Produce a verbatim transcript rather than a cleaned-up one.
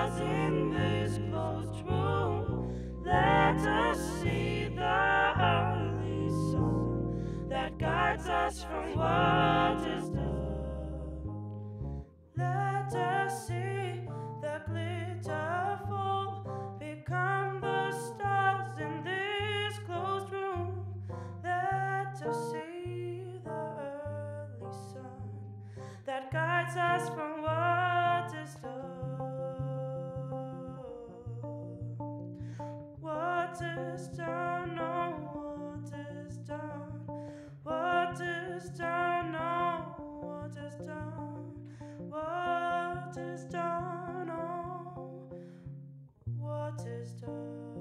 stars in this closed room. Let us see the early sun that guides us from what is done. Let us see the glitter fall, become the stars in this closed room. Let us see the early sun that guides us from what is done. What is done, oh, what is done? What is done, oh, what is done? What is done, oh, what is done?